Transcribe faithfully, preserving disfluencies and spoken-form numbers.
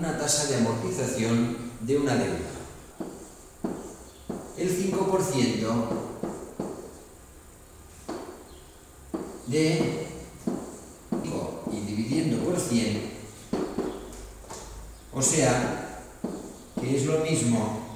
una tasa de amortización de una deuda. El cinco por ciento de cinco y dividiendo por cien, o sea, que es lo mismo